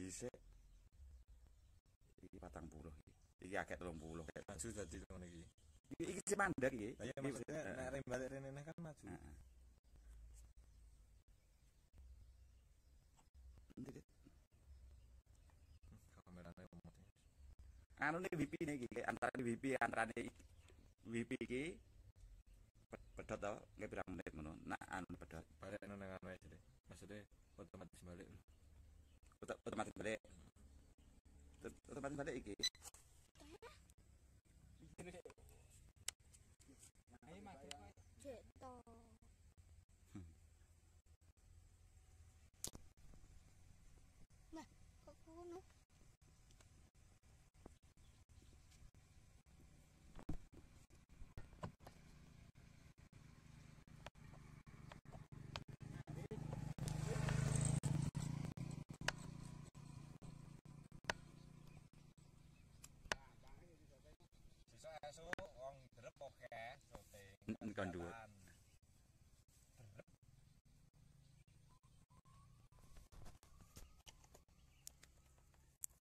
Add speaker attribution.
Speaker 1: dhisik iki 40 iki. Iki akeh 30.
Speaker 2: Maju dadi ngono iki.
Speaker 1: Iki sing mandek iki.
Speaker 2: Lah ya maksudnya nek rem balik rene kan maju.
Speaker 1: Heeh. Ndi
Speaker 2: Kamerane lemot.
Speaker 1: anu ne WP ne iki antara WP antarane WP iki pedhot to nggih pirang menit ngono. Nak anu pedhot
Speaker 2: Balik nang anu ae deh. Maksudnya otomatis balik.
Speaker 1: otomatis balik. Otomatis balik iki.